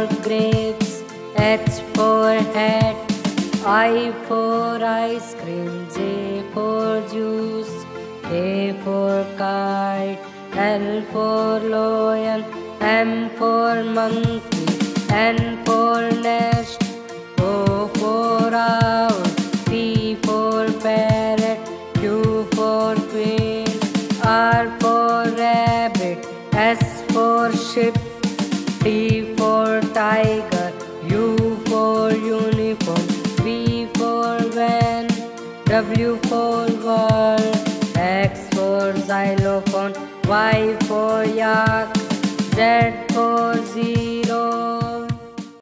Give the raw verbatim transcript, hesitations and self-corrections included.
grapes, H for hat, I for ice cream, J for juice, K for kite, L for lion, M for monkey, N for nest, O for owl, P for parrot, Q for queen, R for rabbit, S for ship, T for tiger, U for uniform, V for van, W for world, X for xylophone, Y for yak, Z for